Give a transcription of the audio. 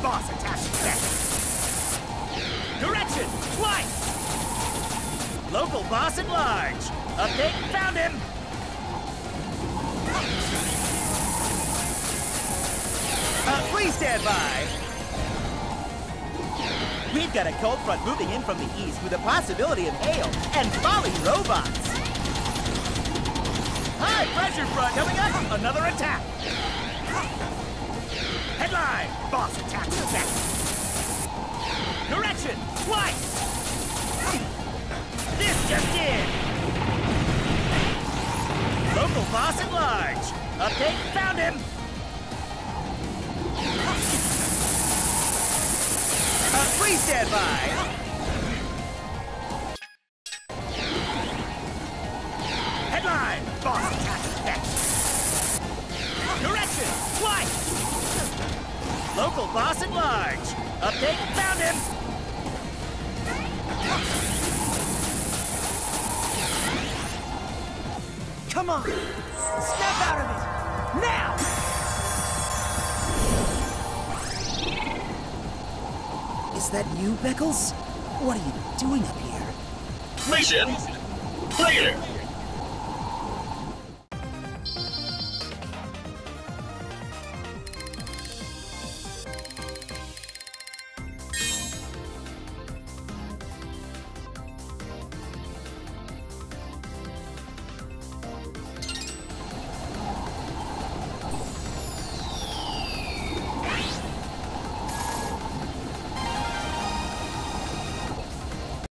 Boss attack next. Direction, twice. Local boss at large. Update, found him. Please stand by. We've got a cold front moving in from the east with a possibility of hail and falling robots. High pressure front coming up. Another attack. Headline, boss attack next. Direction, twice. This just in. Local boss at large. Update, found him. Please stand by. Headline, boss attack next. Direction, twice. Local boss at large. Update, found him. Come on, step out of it, now! Is that you, Beckles? What are you doing up here? Mission clear!